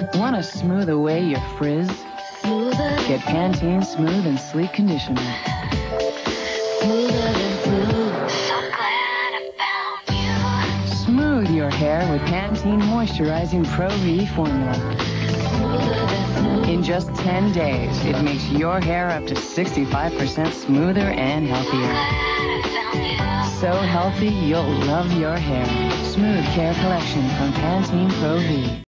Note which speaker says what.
Speaker 1: Want to smooth away your frizz? Get Pantene Smooth and Sleek Conditioner. Smooth your hair with Pantene Moisturizing Pro V formula. In just 10 days, it makes your hair up to 65% smoother and healthier. So healthy, you'll love your hair. Smooth Care Collection from Pantene Pro V.